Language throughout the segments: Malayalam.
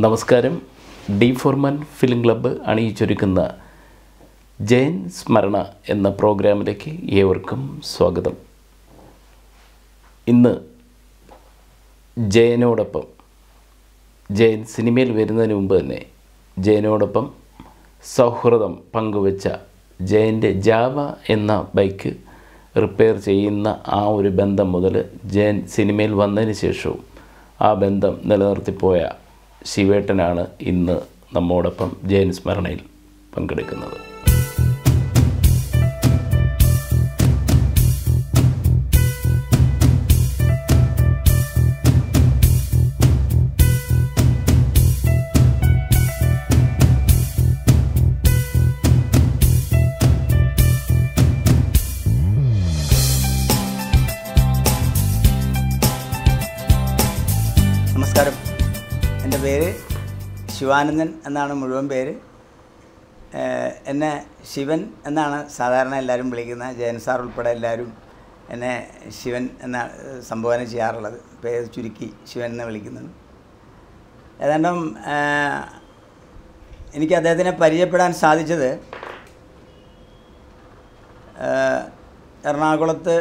നമസ്കാരം. ഡി ഫോർമാൻ ഫിലിം ക്ലബ്ബ് അണിയിച്ചൊരുക്കുന്ന ജയൻ സ്മരണ എന്ന പ്രോഗ്രാമിലേക്ക് ഏവർക്കും സ്വാഗതം. ഇന്ന് ജയനോടൊപ്പം ജയൻ സിനിമയിൽ വരുന്നതിന് മുമ്പ് തന്നെ ജയനോടൊപ്പം സൗഹൃദം പങ്കുവച്ച ജയൻ്റെ ജാവ എന്ന ബൈക്ക് റിപ്പയർ ചെയ്യുന്ന ആ ഒരു ബന്ധം മുതൽ ജയൻ സിനിമയിൽ വന്നതിന് ശേഷവും ആ ബന്ധം നിലനിർത്തിപ്പോയ ശിവേട്ടനാണ് ഇന്ന് നമ്മോടൊപ്പം ജയൻ സ്മരണയിൽ പങ്കെടുക്കുന്നത്. നമസ്കാരം. എൻ്റെ പേര് ശിവാനന്ദൻ എന്നാണ് മുഴുവൻ പേര്. എന്നെ ശിവൻ എന്നാണ് സാധാരണ എല്ലാവരും വിളിക്കുന്നത്. ജയൻ സാർ ഉൾപ്പെടെ എല്ലാവരും എന്നെ ശിവൻ എന്ന സംബോധന ചെയ്യാറുള്ളത്. പേര് ചുരുക്കി ശിവൻ എന്ന് വിളിക്കുന്നത്. ഏതാണ്ടും എനിക്ക് അദ്ദേഹത്തിനെ പരിചയപ്പെടാൻ സാധിച്ചത് എറണാകുളത്ത്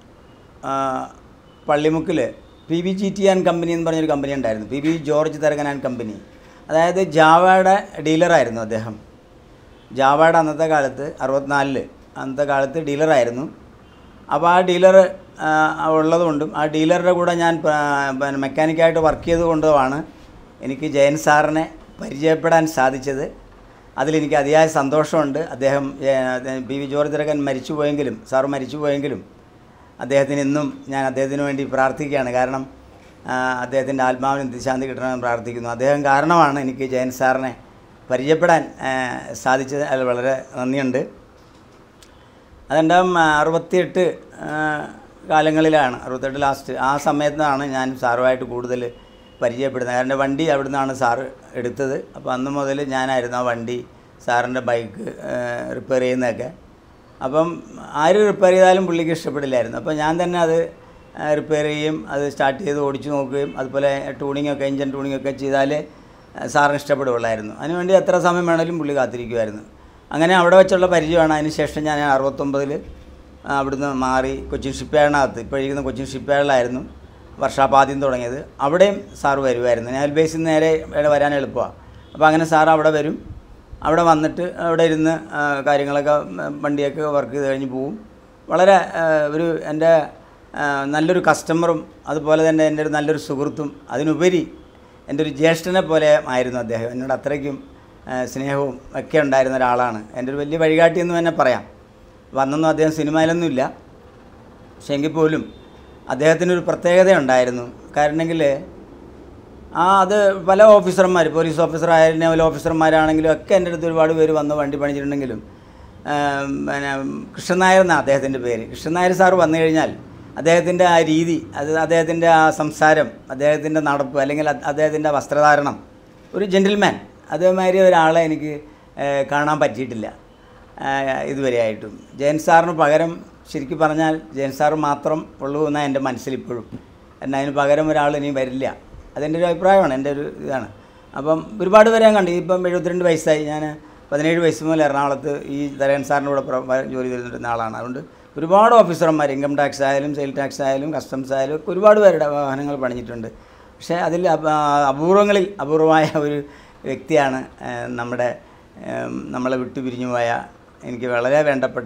പള്ളിമുക്കിൽ PBGT ആൻഡ് കമ്പനി എന്ന് പറഞ്ഞൊരു കമ്പനി ഉണ്ടായിരുന്നു. PB George Tharakan and company. അതായത് ജാവയുടെ ഡീലറായിരുന്നു അദ്ദേഹം. ജാവയുടെ അന്നത്തെ കാലത്ത് 64 അന്നത്തെ കാലത്ത് ഡീലറായിരുന്നു. അപ്പോൾ ആ ഡീലർ ഉള്ളതുകൊണ്ടും ആ ഡീലറുടെ കൂടെ ഞാൻ മെക്കാനിക്കായിട്ട് വർക്ക് ചെയ്തുകൊണ്ടുമാണ് എനിക്ക് ജയൻ സാറിനെ പരിചയപ്പെടാൻ സാധിച്ചത്. അതിലെനിക്ക് അതിയായ സന്തോഷമുണ്ട്. അദ്ദേഹം PB ജോർജ് തരകൻ മരിച്ചുപോയെങ്കിലും സാറ് മരിച്ചുപോയെങ്കിലും അദ്ദേഹത്തിന് ഇന്നും ഞാൻ അദ്ദേഹത്തിന് വേണ്ടി പ്രാർത്ഥിക്കുകയാണ്. കാരണം അദ്ദേഹത്തിൻ്റെ ആത്മാവിന് നിത്യശാന്തി കിട്ടണമെന്ന് പ്രാർത്ഥിക്കുന്നു. അദ്ദേഹം കാരണമാണ് എനിക്ക് ജയൻ സാറിനെ പരിചയപ്പെടാൻ സാധിച്ചത്. അതിൽ വളരെ നന്ദിയുണ്ട്. അതുണ്ടാകും 68 കാലങ്ങളിലാണ്, 68 ലാസ്റ്റ് ആ സമയത്താണ് ഞാൻ സാറുമായിട്ട് കൂടുതൽ പരിചയപ്പെടുന്നത്. കാരണം വണ്ടി അവിടെ നിന്നാണ് സാറ് എടുത്തത്. അപ്പോൾ അന്ന് മുതൽ ഞാനായിരുന്നു ആ വണ്ടി സാറിൻ്റെ ബൈക്ക് റിപ്പയർ ചെയ്യുന്നതൊക്കെ. അപ്പം ആര് റിപ്പയർ ചെയ്താലും പുള്ളിക്ക് ഇഷ്ടപ്പെടില്ലായിരുന്നു. അപ്പോൾ ഞാൻ തന്നെ അത് റിപ്പയർ ചെയ്യും, അത് സ്റ്റാർട്ട് ചെയ്ത് ഓടിച്ചു നോക്കുകയും അതുപോലെ ട്യൂണിങ്ങൊക്കെ എൻജിൻ ട്യൂണിങ്ങൊക്കെ ചെയ്താലേ സാറിന് ഇഷ്ടപ്പെടുകയുള്ളായിരുന്നു. അതിനുവേണ്ടി എത്ര സമയം വേണമെങ്കിലും പുള്ളി കാത്തിരിക്കുമായിരുന്നു. അങ്ങനെ അവിടെ വെച്ചുള്ള പരിചയമാണ്. അതിന് ശേഷം ഞാൻ 69 അവിടുന്ന് മാറി കൊച്ചിൻ ഷിപ്പ്യാർഡിനകത്ത്, ഇപ്പോൾ ഇരിക്കുന്ന കൊച്ചിൻ ഷിപ്പ്യാർഡിലായിരുന്നു വർഷാപ്പ് ആദ്യം തുടങ്ങിയത്. അവിടെയും സാറ് വരുമായിരുന്നു. നേവൽ ബേസിൽ നിന്ന് നേരെ വരാൻ എളുപ്പമാണ്. അപ്പോൾ അങ്ങനെ സാർ അവിടെ വരും. അവിടെ വന്നിട്ട് അവിടെ ഇരുന്ന് കാര്യങ്ങളൊക്കെ വണ്ടിയൊക്കെ വർക്ക് ചെയ്ത് കഴിഞ്ഞ് പോവും. വളരെ ഒരു എൻ്റെ നല്ലൊരു കസ്റ്റമറും അതുപോലെ തന്നെ എൻ്റെ ഒരു നല്ലൊരു സുഹൃത്തും അതിനുപരി എൻ്റെ ഒരു ജ്യേഷ്ഠനെ പോലെ ആയിരുന്നു അദ്ദേഹം. എന്നോട് അത്രയ്ക്കും സ്നേഹവും ഒക്കെ ഉണ്ടായിരുന്ന ഒരാളാണ്. എൻ്റെ ഒരു വലിയ വഴികാട്ടിയെന്ന് തന്നെ പറയാം. വന്നൊന്നും അദ്ദേഹം സിനിമയിലൊന്നും ഇല്ല, പക്ഷേ എങ്കിൽ പോലും അദ്ദേഹത്തിനൊരു പ്രത്യേകത ഉണ്ടായിരുന്നു. കാരണമെങ്കിൽ അത് പല ഓഫീസർമാർ, പോലീസ് ഓഫീസറായാലും നേവൽ ഓഫീസർമാരാണെങ്കിലും ഒക്കെ എൻ്റെ അടുത്ത് ഒരുപാട് പേര് വന്ന് വണ്ടി പണിച്ചിട്ടുണ്ടെങ്കിലും പിന്നെ കൃഷ്ണൻ നായർ എന്നാണ് അദ്ദേഹത്തിൻ്റെ പേര്. കൃഷ്ണൻ നായർ സാറ് വന്നു കഴിഞ്ഞാൽ അദ്ദേഹത്തിൻ്റെ ആ രീതി, അദ്ദേഹത്തിൻ്റെ ആ സംസാരം, അദ്ദേഹത്തിൻ്റെ നടപ്പ്, അല്ലെങ്കിൽ അദ്ദേഹത്തിൻ്റെ വസ്ത്രധാരണം, ഒരു ജെൻറ്റിൽമാൻ, അതേമാതിരി ഒരാളെ എനിക്ക് കാണാൻ പറ്റിയിട്ടില്ല ഇതുവരെയായിട്ടും. ജയൻ സാറിന് പകരം ശരിക്കും പറഞ്ഞാൽ ജയൻ സാറ് മാത്രം ഉള്ളൂ എന്നാണ് എൻ്റെ മനസ്സിലിപ്പോഴും. എന്നാൽ അതിന് പകരം ഒരാൾ ഇനി വരില്ല. അതെൻ്റെ ഒരു അഭിപ്രായമാണ്, എൻ്റെ ഒരു ഇതാണ്. അപ്പം ഒരുപാട് പേരെ ഞാൻ കണ്ടു. ഇപ്പം 72 വയസ്സായി. ഞാൻ 17 വയസ്സ് മുതൽ എറണാകുളത്ത് ഈ തരകൻ സാറിൻ്റെ കൂടെ ജോലി ചെയ്തിരുന്ന ആളാണ്. അതുകൊണ്ട് ഒരുപാട് ഓഫീസർമാർ, ഇൻകം ടാക്സ് ആയാലും സെയിൽ ടാക്സ് ആയാലും കസ്റ്റംസ് ആയാലും ഒക്കെ ഒരുപാട് പേരുടെ വാഹനങ്ങൾ പണിഞ്ഞിട്ടുണ്ട്. പക്ഷേ അതിൽ അപൂർവങ്ങളിൽ അപൂർവമായ ഒരു വ്യക്തിയാണ് നമ്മളെ വിട്ടുപിരിഞ്ഞു പോയ, എനിക്ക് വളരെ വേണ്ടപ്പെട്ട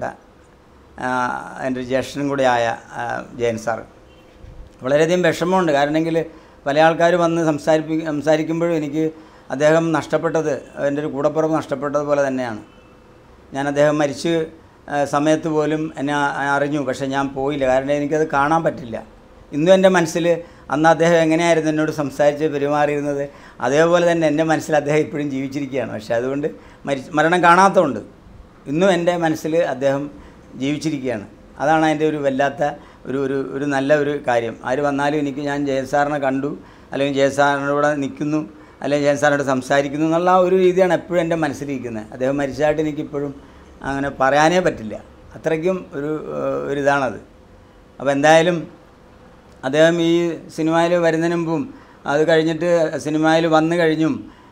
എൻ്റെ ഒരു ജ്യേഷ്ഠനും കൂടെ ആയ ജയൻ സാർ. വളരെയധികം വിഷമമുണ്ട്. കാരണമെങ്കിൽ പല ആൾക്കാർ വന്ന് സംസാരിക്കുമ്പോഴും എനിക്ക് അദ്ദേഹം നഷ്ടപ്പെട്ടത്, എൻ്റെ ഒരു കൂടപ്പുറം നഷ്ടപ്പെട്ടതുപോലെ തന്നെയാണ്. ഞാൻ അദ്ദേഹം മരിച്ച് സമയത്ത് പോലും എന്നെ അറിഞ്ഞു, പക്ഷേ ഞാൻ പോയില്ല. കാരണം എനിക്കത് കാണാൻ പറ്റില്ല. ഇന്നും എൻ്റെ മനസ്സിൽ അന്ന് അദ്ദേഹം എങ്ങനെയായിരുന്നു എന്നോട് സംസാരിച്ച് പെരുമാറിയിരുന്നത്, അതേപോലെ തന്നെ എൻ്റെ മനസ്സിൽ അദ്ദേഹം ഇപ്പോഴും ജീവിച്ചിരിക്കുകയാണ്. പക്ഷേ അതുകൊണ്ട് മരണം കാണാത്തതുകൊണ്ട് ഇന്നും എൻ്റെ മനസ്സിൽ അദ്ദേഹം ജീവിച്ചിരിക്കുകയാണ്. അതാണ് അതിൻ്റെ ഒരു വല്ലാത്ത ഒരു നല്ല ഒരു കാര്യം. ആര് വന്നാലും എനിക്ക് ഞാൻ ജയൻ സാറിനെ കണ്ടു, അല്ലെങ്കിൽ ജയൻ സാറിനോട് നിൽക്കുന്നു, അല്ലെങ്കിൽ ജയൻ സാറിനോട് സംസാരിക്കുന്നു എന്നുള്ള ആ ഒരു രീതിയാണ് എപ്പോഴും എൻ്റെ മനസ്സിലിരിക്കുന്നത്. അദ്ദേഹം മരിച്ചതായിട്ട് എനിക്കിപ്പോഴും അങ്ങനെ പറയാനേ പറ്റില്ല. അത്രയ്ക്കും ഒരിതാണത്. അപ്പോൾ എന്തായാലും അദ്ദേഹം ഈ സിനിമയിൽ വരുന്നതിന് മുമ്പും അത് കഴിഞ്ഞിട്ട് സിനിമയിൽ വന്നു കഴിഞ്ഞും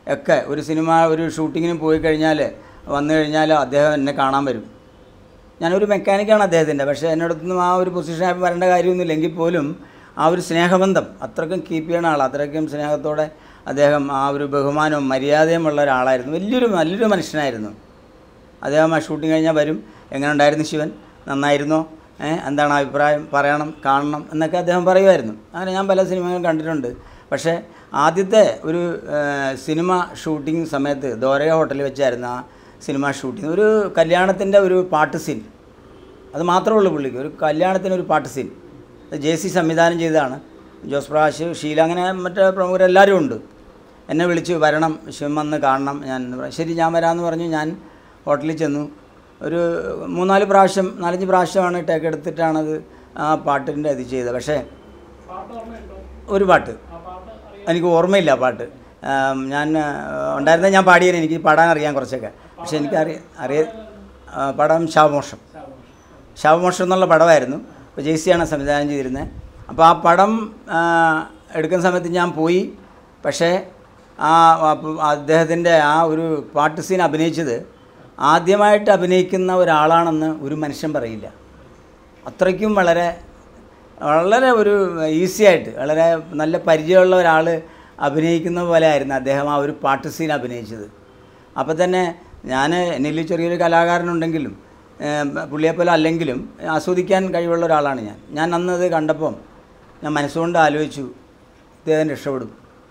ഒക്കെ ഒരു സിനിമ ഒരു ഷൂട്ടിങ്ങിന് പോയി കഴിഞ്ഞാൽ വന്നു കഴിഞ്ഞാൽ അദ്ദേഹം എന്നെ കാണാൻ വരും. ഞാനൊരു മെക്കാനിക്കാണ് അദ്ദേഹത്തിൻ്റെ, പക്ഷേ എന്നോടൊന്നും ആ ഒരു പൊസിഷനായി വരേണ്ട കാര്യമൊന്നുമില്ല. എങ്കിൽ പോലും ആ ഒരു സ്നേഹബന്ധം അത്രയ്ക്കും കീപ്പ് ചെയ്യണ ആൾ, അത്രയ്ക്കും സ്നേഹത്തോടെ അദ്ദേഹം ആ ഒരു ബഹുമാനവും മര്യാദയും ഉള്ള ഒരാളായിരുന്നു. നല്ലൊരു മനുഷ്യനായിരുന്നു അദ്ദേഹം. ആ ഷൂട്ടിങ് കഴിഞ്ഞാൽ വരും, എങ്ങനെ ഉണ്ടായിരുന്നു ശിവൻ, നന്നായിരുന്നോ, എന്താണ് അഭിപ്രായം, പറയണം, കാണണം എന്നൊക്കെ അദ്ദേഹം പറയുമായിരുന്നു. അങ്ങനെ ഞാൻ പല സിനിമകളും കണ്ടിട്ടുണ്ട്. പക്ഷേ ആദ്യത്തെ ഒരു സിനിമ ഷൂട്ടിംഗ് സമയത്ത് ദോരക ഹോട്ടലിൽ വെച്ചായിരുന്നു ആ സിനിമ ഷൂട്ടിങ്. ഒരു കല്യാണത്തിൻ്റെ ഒരു പാട്ട് സീൻ, അത് മാത്രമേ ഉള്ളൂ പുള്ളിക്ക്, ഒരു കല്യാണത്തിനൊരു പാട്ട് സീൻ. JC സംവിധാനം ചെയ്തതാണ്. ജോസ് പ്രകാശ്, ഷീല, അങ്ങനെ മറ്റേ പ്രമുഖരെല്ലാവരും ഉണ്ട്. എന്നെ വിളിച്ച് വരണം, ശിവൻ വന്ന് കാണണം. ഞാൻ ശരി ഞാൻ വരാമെന്ന് പറഞ്ഞു. ഞാൻ ഹോട്ടലിൽ ചെന്നു. ഒരു 3-4 പ്രാവശ്യം 4-5 പ്രാവശ്യമാണ് ടേക്ക് എടുത്തിട്ടാണത് ആ പാട്ടിൻ്റെ ഇത് ചെയ്തത്. പക്ഷേ ഒരു പാട്ട് എനിക്ക് ഓർമ്മയില്ല. പാട്ട് ഞാൻ ഉണ്ടായിരുന്നത് ഞാൻ പാടിയത്, എനിക്ക് പാടാൻ അറിയാം കുറച്ചൊക്കെ. പക്ഷേ എനിക്ക് പടം ശവമോഷം എന്നുള്ള പടമായിരുന്നു. അപ്പോൾ JC ആണ് സംവിധാനം ചെയ്തിരുന്നത്. അപ്പോൾ ആ പടം എടുക്കുന്ന സമയത്ത് ഞാൻ പോയി. പക്ഷേ അദ്ദേഹത്തിൻ്റെ ആ ഒരു പാട്ട് സീൻ അഭിനയിച്ചത് ആദ്യമായിട്ട് അഭിനയിക്കുന്ന ഒരാളാണെന്ന് ഒരു മനുഷ്യൻ പറയില്ല. അത്രയ്ക്കും വളരെ ഒരു ഈസിയായിട്ട്, വളരെ നല്ല പരിചയമുള്ള ഒരാൾ അഭിനയിക്കുന്ന പോലെ ആയിരുന്നു അദ്ദേഹം ആ ഒരു പാട്ട് സീൻ അഭിനയിച്ചത്. അപ്പോൾ തന്നെ എന്നിൽ ചെറിയൊരു കലാകാരനുണ്ടെങ്കിലും പുള്ളിയെപ്പോലെ അല്ലെങ്കിലും ആസ്വദിക്കാൻ കഴിവുള്ള ഒരാളാണ് ഞാൻ അന്നത് കണ്ടപ്പം ഞാൻ മനസ്സുകൊണ്ട് ആലോചിച്ചു, ഇദ്ദേഹം രക്ഷപ്പെടും,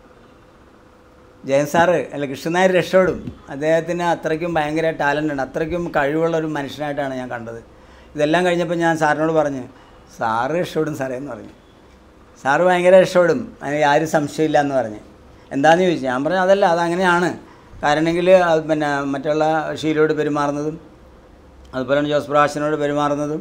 ജയൻ സാറ് അല്ല കൃഷ്ണൻ നായർ രക്ഷപ്പെടും. അദ്ദേഹത്തിന് അത്രയ്ക്കും ഭയങ്കര ടാലൻ്റ് ഉണ്ട്, അത്രയ്ക്കും കഴിവുള്ള ഒരു മനുഷ്യനായിട്ടാണ് ഞാൻ കണ്ടത്. ഇതെല്ലാം കഴിഞ്ഞപ്പോൾ ഞാൻ സാറിനോട് പറഞ്ഞു, സാറ് രക്ഷപ്പെടും സാറേ എന്ന് പറഞ്ഞു. സാറ് ഭയങ്കര രക്ഷപ്പെടും, അതിന് ആരും സംശയമില്ല എന്ന് പറഞ്ഞ്. എന്താണെന്ന് ചോദിച്ചു. ഞാൻ പറഞ്ഞു അതല്ല, അതങ്ങനെയാണ്. കാരണമെങ്കിൽ പിന്നെ മറ്റുള്ള ഷീലയോട് പെരുമാറുന്നതും അതുപോലെ തന്നെ ജോസ് പ്രകാശിനോട് പെരുമാറുന്നതും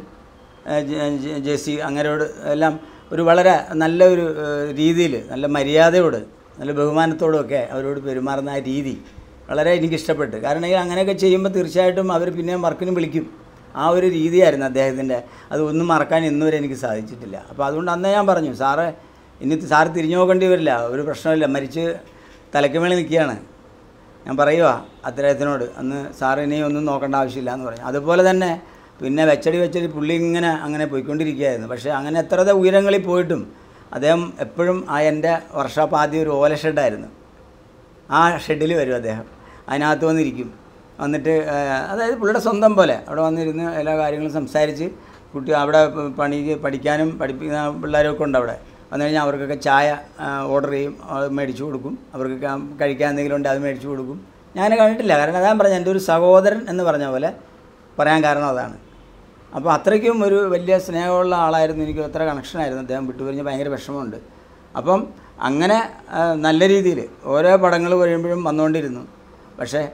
JC അങ്ങനെയോട് എല്ലാം ഒരു വളരെ നല്ലൊരു രീതിയിൽ, നല്ല മര്യാദയോട്, നല്ല ബഹുമാനത്തോടുമൊക്കെ അവരോട് പെരുമാറുന്ന ആ രീതി വളരെ എനിക്കിഷ്ടപ്പെട്ടു. കാരണം അങ്ങനെയൊക്കെ ചെയ്യുമ്പോൾ തീർച്ചയായിട്ടും അവർ പിന്നെയും വർക്കിന് വിളിക്കും. ആ ഒരു രീതിയായിരുന്നു അദ്ദേഹത്തിൻ്റെ. അത് ഒന്നും മറക്കാൻ ഇന്നുവരെ എനിക്ക് സാധിച്ചിട്ടില്ല. അപ്പോൾ അതുകൊണ്ട് അന്നേ ഞാൻ പറഞ്ഞു, സാറ് സാറ് തിരിഞ്ഞു നോക്കേണ്ടി വരില്ല, ഒരു പ്രശ്നമില്ല, മരിച്ച് തലയ്ക്ക് മേളിൽ നിൽക്കുകയാണ്. ഞാൻ പറയുക അദ്ദേഹത്തിനോട്, അന്ന് സാറ് ഇനി ഒന്നും നോക്കേണ്ട ആവശ്യമില്ല എന്ന് പറഞ്ഞു. അതുപോലെ തന്നെ പിന്നെ വെച്ചടി പുള്ളി അങ്ങനെ പോയിക്കൊണ്ടിരിക്കുകയായിരുന്നു. പക്ഷേ അങ്ങനെ എത്ര ഉയരങ്ങളിൽ പോയിട്ടും അദ്ദേഹം എപ്പോഴും എൻ്റെ വർക്ക്ഷോപ്പ് ആദ്യം ഒരു ഓല ഷെഡായിരുന്നു. ആ ഷെഡിൽ വരും അദ്ദേഹം, അതിനകത്ത് വന്നിരിക്കും. വന്നിട്ട് അതായത് പുള്ളിയുടെ സ്വന്തം പോലെ അവിടെ വന്നിരുന്ന് എല്ലാ കാര്യങ്ങളും സംസാരിച്ച്, അവിടെ പഠിക്കാനും പഠിപ്പിക്കുന്ന പിള്ളേരൊക്കെ ഉണ്ട്. അവിടെ വന്നു കഴിഞ്ഞാൽ അവർക്കൊക്കെ ചായ ഓർഡർ ചെയ്യും, അത് മേടിച്ചു കൊടുക്കും. അവർക്ക് കഴിക്കാൻ എന്തെങ്കിലും ഉണ്ട്, അത് മേടിച്ചു കൊടുക്കും. ഞാൻ കണ്ടിട്ടില്ല, കാരണം അതാണ് പറഞ്ഞത്, എൻ്റെ ഒരു സഹോദരൻ എന്ന് പറഞ്ഞ പോലെ പറയാൻ കാരണം അതാണ്. അപ്പോൾ അത്രയ്ക്കും ഒരു വലിയ സ്നേഹമുള്ള ആളായിരുന്നു. എനിക്ക് അത്ര കണക്ഷനായിരുന്നു. അദ്ദേഹം വിട്ടുപിരിഞ്ഞ് ഭയങ്കര വിഷമമുണ്ട്. അപ്പം അങ്ങനെ നല്ല രീതിയിൽ ഓരോ പടങ്ങൾ കഴിയുമ്പോഴും വന്നുകൊണ്ടിരുന്നു. പക്ഷേ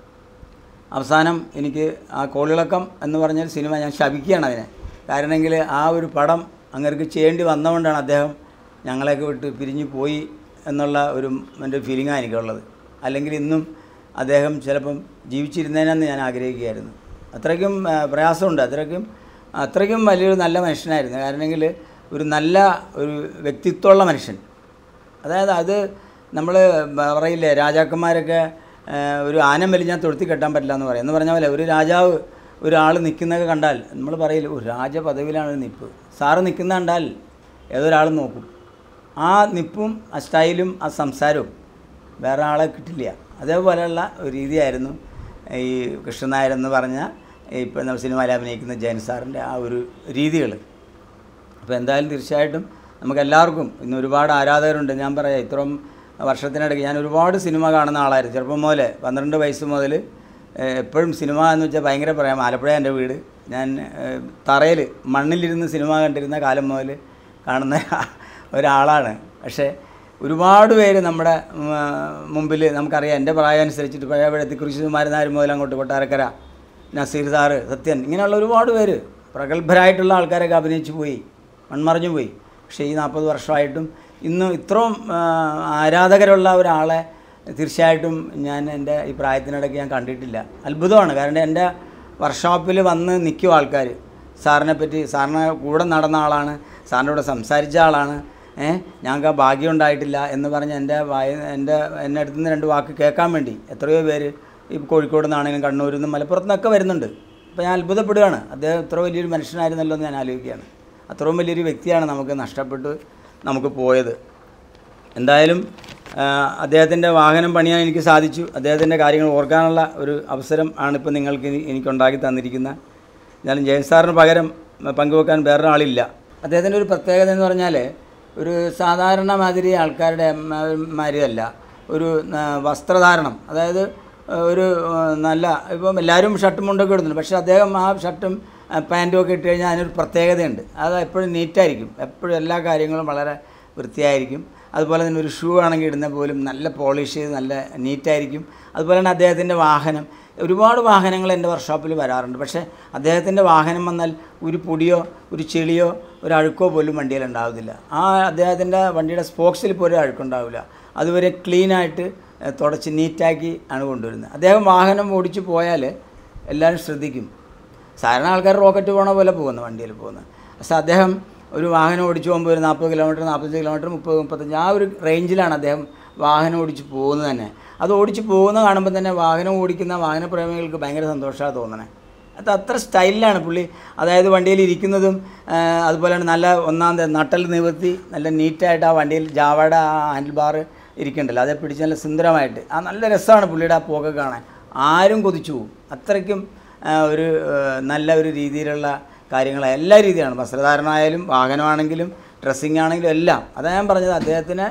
അവസാനം എനിക്ക് ആ കോളിളക്കം എന്ന് പറഞ്ഞൊരു സിനിമ ഞാൻ ശപിക്കുകയാണ് അതിനെ. കാരണമെങ്കിൽ ആ ഒരു പടം അങ്ങേർക്ക് ചെയ്യേണ്ടി വന്നതുകൊണ്ടാണ് അദ്ദേഹം ഞങ്ങളെയൊക്കെ വിട്ട് പിരിഞ്ഞു പോയി എന്നുള്ള എൻ്റെ ഫീലിംഗാണ് എനിക്കുള്ളത്. അല്ലെങ്കിൽ ഇന്നും അദ്ദേഹം ചിലപ്പം ജീവിച്ചിരുന്നതിനെന്ന് ഞാൻ ആഗ്രഹിക്കുകയായിരുന്നു. അത്രയ്ക്കും പ്രയാസമുണ്ട്, അത്രയ്ക്കും വലിയൊരു നല്ല മനുഷ്യനായിരുന്നു. കാരണമെങ്കിൽ ഒരു വ്യക്തിത്വമുള്ള മനുഷ്യൻ. അതായത് അത് നമ്മൾ പറയില്ലേ, രാജാക്കന്മാരൊക്കെ ഒരു ആനം വലിഞ്ഞാൽ തൊഴുത്തി കെട്ടാൻ പറ്റില്ല എന്ന് പറയും. എന്ന് പറഞ്ഞ പോലെ ഒരു രാജാവ് ഒരാൾ നിൽക്കുന്നതൊക്കെ കണ്ടാൽ നമ്മൾ പറയില്ല, ഒരു രാജപദവിയിലാണ് ഒരു നിൽപ്പ്. സാറ് നിൽക്കുന്ന കണ്ടാൽ ഏതൊരാളും നോക്കും. ആ നിൽപ്പും ആ സ്റ്റൈലും ആ സംസാരവും വേറെ ആളെ കിട്ടില്ല. അതേപോലെയുള്ള ഒരു രീതിയായിരുന്നു ഈ കൃഷ്ണൻ നായർ എന്ന് പറഞ്ഞ ഇപ്പോൾ നമ്മൾ സിനിമയിൽ അഭിനയിക്കുന്ന ജയൻ സാറിൻ്റെ ആ ഒരു രീതികൾ. അപ്പോൾ എന്തായാലും തീർച്ചയായിട്ടും നമുക്കെല്ലാവർക്കും ഇന്ന് ഒരുപാട് ആരാധകരുണ്ട്. ഞാൻ പറയാം, ഇത്രയും വർഷത്തിനിടയ്ക്ക് ഞാൻ ഒരുപാട് സിനിമ കാണുന്ന ആളായിരുന്നു. ചെറുപ്പം മുതൽ 12 വയസ്സ് മുതൽ എപ്പോഴും സിനിമ എന്ന് വെച്ചാൽ ഭയങ്കര പറയാം. ആലപ്പുഴ എൻ്റെ വീട്. ഞാൻ തറയിൽ മണ്ണിലിരുന്ന് സിനിമ കണ്ടിരുന്ന കാലം മുതൽ കാണുന്ന ഒരാളാണ്. പക്ഷേ ഒരുപാട് പേര് നമ്മുടെ മുമ്പിൽ നമുക്കറിയാം. എൻ്റെ പ്രായം അനുസരിച്ചിട്ട് പഴയപഴത്തി കുരിശുമാരുന്നാരും മുതൽ അങ്ങോട്ട് കൊട്ടാരക്കര, നസീർ സാറ്, സത്യൻ, ഇങ്ങനെയുള്ള ഒരുപാട് പേര് പ്രഗത്ഭരായിട്ടുള്ള ആൾക്കാരൊക്കെ അഭിനയിച്ചു പോയി, മൺമറഞ്ഞു പോയി. പക്ഷേ ഈ 40 വർഷമായിട്ടും ഇന്നും ഇത്രയും ആരാധകരുള്ള ഒരാളെ തീർച്ചയായിട്ടും ഞാൻ എൻ്റെ ഈ പ്രായത്തിനിടയ്ക്ക് ഞാൻ കണ്ടിട്ടില്ല. അത്ഭുതമാണ്. കാരണം എൻ്റെ വർക്ക്ഷോപ്പിൽ വന്ന് നിൽക്കും ആൾക്കാർ. സാറിനെ പറ്റി, സാറിനെ കൂടെ നടന്ന ആളാണ്, സാറിൻ്റെ കൂടെ സംസാരിച്ച ആളാണ്, ഞങ്ങൾക്ക് ആ ഭാഗ്യം ഉണ്ടായിട്ടില്ല എന്ന് പറഞ്ഞ് എൻ്റെ അടുത്ത് നിന്ന് 2 വാക്ക് കേൾക്കാൻ വേണ്ടി എത്രയോ പേര് ഈ കോഴിക്കോട് നിന്നാണെങ്കിലും കണ്ണൂരിൽ നിന്നും മലപ്പുറത്തു നിന്നൊക്കെ വരുന്നുണ്ട്. അപ്പോൾ ഞാൻ അത്ഭുതപ്പെടുകയാണ്. അദ്ദേഹം ഇത്ര വലിയൊരു മനുഷ്യനായിരുന്നല്ലോ എന്ന് ഞാൻ ആലോചിക്കുകയാണ്. അത്രയും വലിയൊരു വ്യക്തിയാണ് നമുക്ക് നഷ്ടപ്പെട്ട് നമുക്ക് പോയത്. എന്തായാലും അദ്ദേഹത്തിൻ്റെ വാഹനം പണിയാൻ എനിക്ക് സാധിച്ചു. അദ്ദേഹത്തിൻ്റെ കാര്യങ്ങൾ ഓർക്കാനുള്ള ഒരു അവസരം ആണിപ്പോൾ നിങ്ങൾക്ക് എനിക്കുണ്ടാക്കി തന്നിരിക്കുന്നത്. എന്നാലും ജയൻ സാറിന് പകരം പങ്കുവെക്കാൻ വേറൊരാളില്ല. അദ്ദേഹത്തിൻ്റെ ഒരു പ്രത്യേകത എന്ന് പറഞ്ഞാൽ ഒരു സാധാരണ മാതിരി ആൾക്കാരുടെ മാതിരിയല്ല. ഒരു വസ്ത്രധാരണം, അതായത് ഒരു നല്ല ഇപ്പം എല്ലാവരും ഷർട്ടും മുണ്ടൊക്കെ ഇടുന്നുണ്ട്. പക്ഷേ അദ്ദേഹം ആ ഷർട്ടും പാൻറ്റും ഒക്കെ ഇട്ട് കഴിഞ്ഞാൽ അതിനൊരു പ്രത്യേകതയുണ്ട്. അത് എപ്പോഴും നീറ്റായിരിക്കും. എപ്പോഴും എല്ലാ കാര്യങ്ങളും വളരെ വൃത്തിയായിരിക്കും. അതുപോലെ തന്നെ ഒരു ഷൂ ആണെങ്കിൽ ഇടുന്ന പോലും നല്ല പോളിഷ് ചെയ്ത് നല്ല നീറ്റായിരിക്കും. അതുപോലെ തന്നെ അദ്ദേഹത്തിൻ്റെ വാഹനം, ഒരുപാട് വാഹനങ്ങൾ എൻ്റെ വർക്ക്ഷോപ്പിൽ വരാറുണ്ട്. പക്ഷേ അദ്ദേഹത്തിൻ്റെ വാഹനം വന്നാൽ ഒരു പൊടിയോ ഒരു ചെളിയോ ഒരു അഴുക്കോ പോലും വണ്ടിയിൽ ഉണ്ടാവില്ല. ആ അദ്ദേഹത്തിൻ്റെ വണ്ടിയുടെ സ്പോക്സിൽ പോലും അഴുക്കുണ്ടാവില്ല. അതുവരെ ക്ലീനായിട്ട് തുടച്ച് നീറ്റാക്കി ആണ് കൊണ്ടുവരുന്നത്. അദ്ദേഹം വാഹനം ഓടിച്ച് പോയാൽ എല്ലാവരും ശ്രദ്ധിക്കും. സാധാരണ ആൾക്കാർ റോക്കറ്റ് പോകണ പോലെ പോകുന്നു വണ്ടിയിൽ പോകുന്നത്. പക്ഷേ അദ്ദേഹം ഒരു വാഹനം ഓടിച്ച് പോകുമ്പോൾ ഒരു 40 കിലോമീറ്റർ 45 കിലോമീറ്റർ 30-35 ആ ഒരു റേഞ്ചിലാണ് അദ്ദേഹം വാഹനം ഓടിച്ച് പോകുന്നത് തന്നെ. അത് ഓടിച്ച് പോകുന്ന കാണുമ്പോൾ തന്നെ വാഹനം ഓടിക്കുന്ന വാഹനപ്രേമികൾക്ക് ഭയങ്കര സന്തോഷമാണ് തോന്നണേ. അത് അത്ര സ്റ്റൈലിലാണ് പുള്ളി. അതായത് വണ്ടിയിൽ ഇരിക്കുന്നതും അതുപോലെ തന്നെ നല്ല ഒന്നാമത് നട്ടൽ നിവർത്തി നല്ല നീറ്റായിട്ട് ആ വണ്ടിയിൽ ജാവയുടെ ആ ഹാൻഡിൽ ബാർ ഇരിക്കുന്നുണ്ടല്ലോ, അതേ പിടിച്ച് നല്ല സുന്ദരമായിട്ട് ആ നല്ല രസമാണ് പുള്ളിയുടെ ആ പോക്ക് കാണാൻ. ആരും കൊതിച്ചു പോകും. അത്രയ്ക്കും ഒരു നല്ല ഒരു രീതിയിലുള്ള കാര്യങ്ങൾ എല്ലാ രീതിയാണ്. വസ്ത്രധാരണമായാലും വാഹനമാണെങ്കിലും ഡ്രസ്സിങ് ആണെങ്കിലും എല്ലാം. അതാണ് ഞാൻ പറഞ്ഞത്, അദ്ദേഹത്തിന്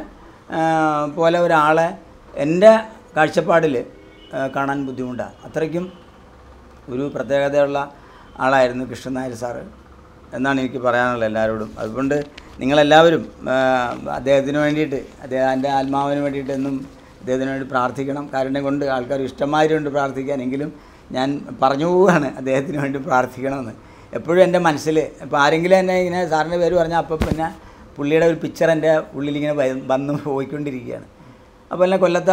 പോലെ ഒരാളെ എൻ്റെ കാഴ്ചപ്പാടിൽ കാണാൻ ബുദ്ധിമുട്ടാണ്. അത്രയ്ക്കും ഒരു പ്രത്യേകതയുള്ള ആളായിരുന്നു കൃഷ്ണൻ നായർ സാറ് എന്നാണ് എനിക്ക് പറയാനുള്ളത് എല്ലാവരോടും. അതുകൊണ്ട് നിങ്ങളെല്ലാവരും അദ്ദേഹത്തിന് വേണ്ടിയിട്ട്, അദ്ദേഹത്തിൻ്റെ ആത്മാവിന് വേണ്ടിയിട്ട് എന്നും അദ്ദേഹത്തിന് വേണ്ടി പ്രാർത്ഥിക്കണം. കാരണം കൊണ്ട് ആൾക്കാർ ഇഷ്ടമായതുകൊണ്ട് പ്രാർത്ഥിക്കാൻ, എങ്കിലും ഞാൻ പറഞ്ഞു പോവുകയാണ് അദ്ദേഹത്തിന് വേണ്ടി പ്രാർത്ഥിക്കണമെന്ന്. എപ്പോഴും എൻ്റെ മനസ്സിൽ ഇപ്പോൾ ആരെങ്കിലും എന്നെ ഇങ്ങനെ സാറിൻ്റെ പേര് പറഞ്ഞാൽ അപ്പോൾ പിന്നെ പുള്ളിയുടെ ഒരു പിക്ചർ എൻ്റെ ഉള്ളിലിങ്ങനെ വന്ന് പോയിക്കൊണ്ടിരിക്കുകയാണ്. അപ്പോൾ എന്നെ കൊല്ലത്ത്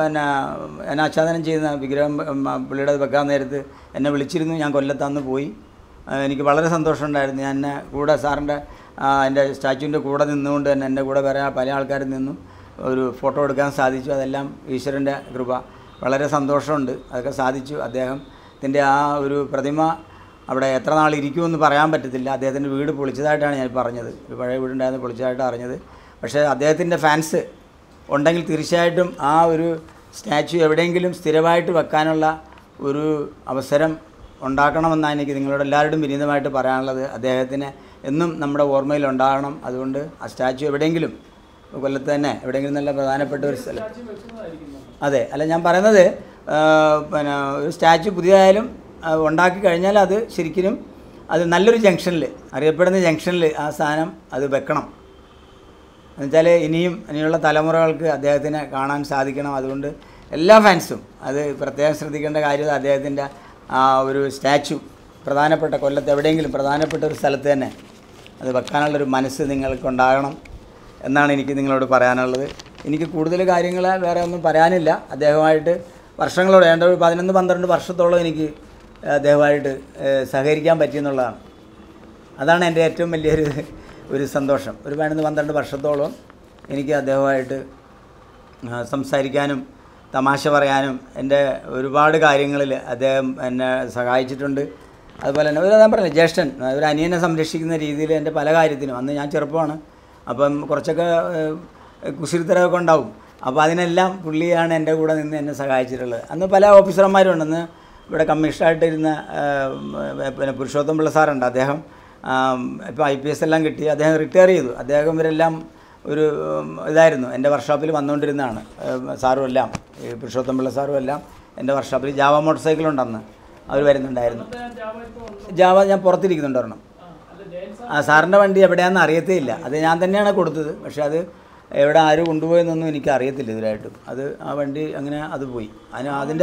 എന്നെ ആച്ഛാദനം ചെയ്യുന്ന വിഗ്രഹം പുള്ളിയുടെ വെക്കാൻ നേരത്ത് എന്നെ വിളിച്ചിരുന്നു. ഞാൻ കൊല്ലത്തന്ന് പോയി. എനിക്ക് വളരെ സന്തോഷമുണ്ടായിരുന്നു. ഞാൻ കൂടെ സാറിൻ്റെ എൻ്റെ സ്റ്റാച്യുവിൻ്റെ കൂടെ നിന്നുകൊണ്ട് തന്നെ എൻ്റെ കൂടെ വേറെ പല ആൾക്കാരും നിന്നു ഒരു ഫോട്ടോ എടുക്കാൻ സാധിച്ചു. അതെല്ലാം ഈശ്വരൻ്റെ കൃപ. വളരെ സന്തോഷമുണ്ട്, അതൊക്കെ സാധിച്ചു. അദ്ദേഹത്തിൻ്റെ ആ ഒരു പ്രതിമ അവിടെ എത്ര നാൾ ഇരിക്കുമെന്ന് പറയാൻ പറ്റത്തില്ല. അദ്ദേഹത്തിൻ്റെ വീട് പൊളിച്ചതായിട്ടാണ് ഞാൻ പറഞ്ഞത്. ഒരു പഴയ വീടുണ്ടായിരുന്നു, പൊളിച്ചതായിട്ടാണ് അറിഞ്ഞത്. പക്ഷേ അദ്ദേഹത്തിൻ്റെ ഫാൻസ് ഉണ്ടെങ്കിൽ തീർച്ചയായിട്ടും ആ ഒരു സ്റ്റാച്യു എവിടെയെങ്കിലും സ്ഥിരമായിട്ട് വെക്കാനുള്ള ഒരു അവസരം ഉണ്ടാക്കണമെന്നാണ് എനിക്ക് നിങ്ങളോട് എല്ലാവരോടും വിനീതമായിട്ട് പറയാനുള്ളത്. അദ്ദേഹത്തിന് എന്നും നമ്മുടെ ഓർമ്മയിൽ ഉണ്ടാകണം. അതുകൊണ്ട് ആ സ്റ്റാച്യു എവിടെയെങ്കിലും കൊല്ലത്ത് തന്നെ എവിടെയെങ്കിലും നല്ല പ്രധാനപ്പെട്ട ഒരു സ്ഥലം. അതെ, അല്ല ഞാൻ പറയുന്നത് ഒരു സ്റ്റാച്യു പുതിയതായാലും ഉണ്ടാക്കി കഴിഞ്ഞാൽ അത് ശരിക്കും അത് നല്ലൊരു ജംഗ്ഷനിൽ, അറിയപ്പെടുന്ന ജംഗ്ഷനിൽ ആ സാധനം അത് വെക്കണം. എന്നുവെച്ചാൽ ഇനിയുള്ള തലമുറകൾക്ക് അദ്ദേഹത്തിനെ കാണാൻ സാധിക്കണം. അതുകൊണ്ട് എല്ലാ ഫാൻസും അത് പ്രത്യേകം ശ്രദ്ധിക്കേണ്ട കാര്യം, അദ്ദേഹത്തിൻ്റെ ആ ഒരു സ്റ്റാച്യു പ്രധാനപ്പെട്ട കൊല്ലത്ത് എവിടെയെങ്കിലും പ്രധാനപ്പെട്ട ഒരു സ്ഥലത്ത് തന്നെ അത് വെക്കാനുള്ളൊരു മനസ്സ് നിങ്ങൾക്കുണ്ടാകണം എന്നാണ് എനിക്ക് നിങ്ങളോട് പറയാനുള്ളത്. എനിക്ക് കൂടുതൽ കാര്യങ്ങൾ വേറെ ഒന്നും പറയാനില്ല. അദ്ദേഹമായിട്ട് വർഷങ്ങളോട് വേണ്ട ഒരു 11-12 വർഷത്തോളം എനിക്ക് അദ്ദേഹമായിട്ട് സഹകരിക്കാൻ പറ്റിയെന്നുള്ളതാണ്. അതാണ് എൻ്റെ ഏറ്റവും വലിയൊരു സന്തോഷം. ഒരു 11-12 വർഷത്തോളം എനിക്ക് അദ്ദേഹമായിട്ട് സംസാരിക്കാനും തമാശ പറയാനും എൻ്റെ ഒരുപാട് കാര്യങ്ങളിൽ അദ്ദേഹം എന്നെ സഹായിച്ചിട്ടുണ്ട്. അതുപോലെ തന്നെ ഞാൻ പറഞ്ഞില്ല, ജ്യേഷ്ഠൻ ഒരു അനിയനെ സംരക്ഷിക്കുന്ന രീതിയിൽ എൻ്റെ പല കാര്യത്തിനും, അന്ന് ഞാൻ ചെറുപ്പമാണ്, അപ്പം കുറച്ചൊക്കെ കുസൃത്തരമൊക്കെ ഉണ്ടാവും. അപ്പോൾ അതിനെല്ലാം പുള്ളിയാണ് എൻ്റെ കൂടെ നിന്ന് എന്നെ സഹായിച്ചിട്ടുള്ളത്. അന്ന് പല ഓഫീസർമാരും ഉണ്ട്. അന്ന് ഇവിടെ കമ്മീഷണറായിട്ടിരുന്ന പിന്നെ പുരുഷോത്തം പിള്ള സാറുണ്ട്. അദ്ദേഹം ഇപ്പോൾ IPS എല്ലാം കിട്ടി, അദ്ദേഹം റിട്ടയർ ചെയ്തു. അദ്ദേഹം ഇവരെല്ലാം ഒരു ഇതായിരുന്നു, എൻ്റെ വർക്ക്ഷോപ്പിൽ വന്നുകൊണ്ടിരുന്നതാണ്. സാറും എല്ലാം, ഈ പുരുഷോത്തം പിള്ള സാറും എല്ലാം എൻ്റെ വർക്ക്ഷോപ്പിൽ ജാവ മോട്ടോർ സൈക്കിളുണ്ടെന്ന് അവർ വരുന്നുണ്ടായിരുന്നു. ജാവ ഞാൻ പുറത്തിരിക്കുന്നുണ്ട് ഒരെണ്ണം. സാറിൻ്റെ വണ്ടി എവിടെയാണെന്ന് അറിയത്തേയില്ല. അത് ഞാൻ തന്നെയാണ് കൊടുത്തത്. പക്ഷേ അത് എവിടെ ആരും കൊണ്ടുപോയെന്നൊന്നും എനിക്ക് അറിയത്തില്ല ഇതിലായിട്ടും. അത് ആ വണ്ടി അങ്ങനെ അത് പോയി. അതിൻ്റെ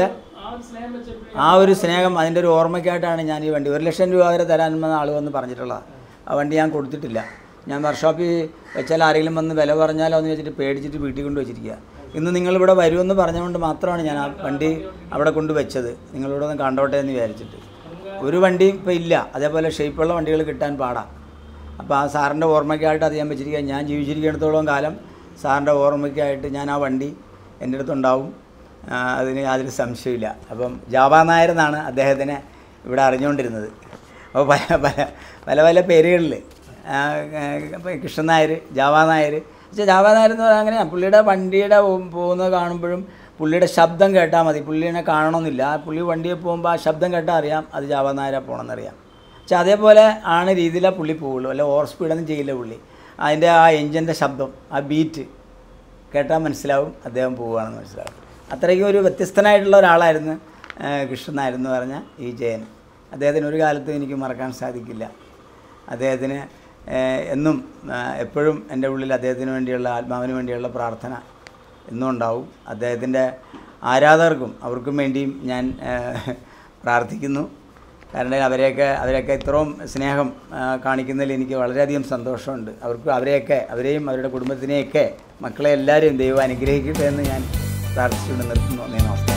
ആ ഒരു സ്നേഹം, അതിൻ്റെ ഒരു ഓർമ്മയ്ക്കായിട്ടാണ് ഞാൻ ഈ വണ്ടി 1,00,000 രൂപ വരെ തരാനെന്ന ആൾ വന്ന് പറഞ്ഞിട്ടുള്ളത്. ആ വണ്ടി ഞാൻ കൊടുത്തിട്ടില്ല. ഞാൻ വർക്ക്ഷോപ്പിൽ വെച്ചാൽ ആരെങ്കിലും വന്ന് വില പറഞ്ഞാലോ എന്ന് വെച്ചിട്ട് പേടിച്ചിട്ട് വീട്ടിൽ കൊണ്ട് വെച്ചിരിക്കുക. ഇന്ന് നിങ്ങളിവിടെ വരുമെന്ന് പറഞ്ഞുകൊണ്ട് മാത്രമാണ് ഞാൻ ആ വണ്ടി അവിടെ കൊണ്ട് വെച്ചത്, നിങ്ങളിവിടെ ഒന്ന് കണ്ടോട്ടെ എന്ന് വിചാരിച്ചിട്ട്. ഒരു വണ്ടിയും ഇപ്പോൾ ഇല്ല. അതേപോലെ ഷേപ്പുള്ള വണ്ടികൾ കിട്ടാൻ പാടാം. അപ്പോൾ ആ സാറിൻ്റെ ഓർമ്മയ്ക്കായിട്ട് അത് ഞാൻ വെച്ചിരിക്കുക. ഞാൻ ജീവിച്ചിരിക്കുന്നിടത്തോളം കാലം സാറിൻ്റെ ഓർമ്മയ്ക്കായിട്ട് ഞാൻ ആ വണ്ടി എൻ്റെ അടുത്തുണ്ടാവും. അതിന് യാതൊരു സംശയമില്ല. അപ്പം ജാവ നായർ എന്നാണ് അദ്ദേഹത്തിനെ ഇവിടെ അറിഞ്ഞുകൊണ്ടിരുന്നത്. അപ്പോൾ പല പല പേരുകളിൽ കൃഷ്ണൻ നായർ, ജാവ നായർ. പക്ഷേ ജാവ നായർ എന്ന് പറഞ്ഞാൽ അങ്ങനെ പുള്ളിയുടെ വണ്ടിയുടെ പോകുന്നത് കാണുമ്പോഴും പുള്ളിയുടെ ശബ്ദം കേട്ടാൽ മതി, പുള്ളിനെ കാണണമെന്നില്ല. പുള്ളി വണ്ടിയിൽ പോകുമ്പോൾ ആ ശബ്ദം കേട്ടാൽ അറിയാം അത് ജാവ നായരാ പോകണമെന്നറിയാം. പക്ഷെ അതേപോലെ ആണ് രീതിയിലാണ് പുള്ളി പോവുള്ളൂ. അല്ല ഓവർ സ്പീഡൊന്നും ചെയ്യില്ല പുള്ളി. അതിൻ്റെ ആ എൻജിൻ്റെ ശബ്ദം, ആ ബീറ്റ് കേട്ടാൽ മനസ്സിലാവും അദ്ദേഹം പോവുകയാണെന്ന് മനസ്സിലാവും. അത്രയ്ക്കും ഒരു വ്യത്യസ്തനായിട്ടുള്ള ഒരാളായിരുന്നു കൃഷ്ണൻ നായർ എന്ന് പറഞ്ഞ ഈ ജയൻ. അദ്ദേഹത്തിന് ഒരു കാലത്തും എനിക്ക് മറക്കാൻ സാധിക്കില്ല. അദ്ദേഹത്തിന് എന്നും എപ്പോഴും എൻ്റെ ഉള്ളിൽ അദ്ദേഹത്തിന് വേണ്ടിയുള്ള, ആത്മാവിന് വേണ്ടിയുള്ള പ്രാർത്ഥന എന്നും ഉണ്ടാവും. അദ്ദേഹത്തിൻ്റെ ആരാധകർക്കും അവർക്കും വേണ്ടിയും ഞാൻ പ്രാർത്ഥിക്കുന്നു. കാരണം അവരെയൊക്കെ ഇത്രയും സ്നേഹം കാണിക്കുന്നതിൽ എനിക്ക് വളരെയധികം സന്തോഷമുണ്ട്. അവരെയും അവരുടെ കുടുംബത്തിനെയൊക്കെ, മക്കളെ എല്ലാവരെയും ദൈവം അനുഗ്രഹിക്കട്ടെ എന്ന് ഞാൻ പ്രാർത്ഥിച്ചുകൊണ്ട് നിർത്തുന്നു. നമസ്കാരം.